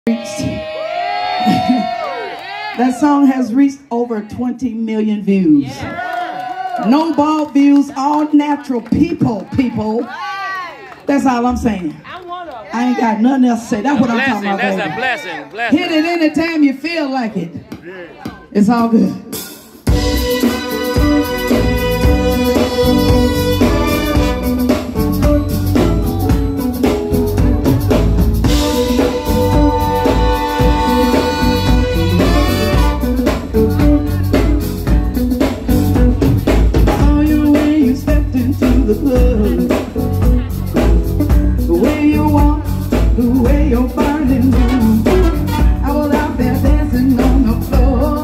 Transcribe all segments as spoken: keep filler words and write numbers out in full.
That song has reached over twenty million views. No bald views, all natural people, people. That's all I'm saying. I ain't got nothing else to say. That's what I'm talking about. That's baby. a blessing. blessing. Hit it anytime you feel like it. It's all good. The club, the way you walk, the way you're burning through. I was out there dancing on the floor.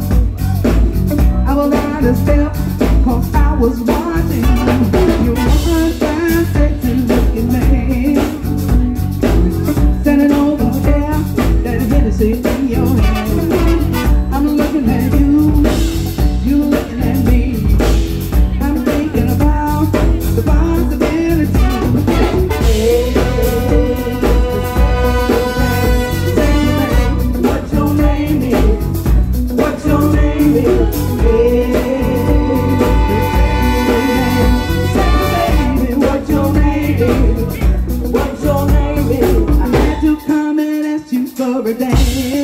I was out of step, cause I was watching you. One fine, sexy looking man, standing over there, that Hennessy in your hand. I'm looking at you, you looking at me. I'm thinking about the possibility. Hey, what your name is? What your name is? Hey, baby, what your name is? What your name is? I had to come and ask you for a dance.